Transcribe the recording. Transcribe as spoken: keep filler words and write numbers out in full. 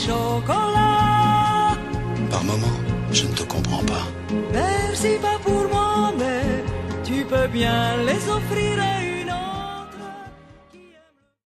chocolats. Par moment, je ne te comprends pas. Merci pas pour moi, mais tu peux bien les offrir à une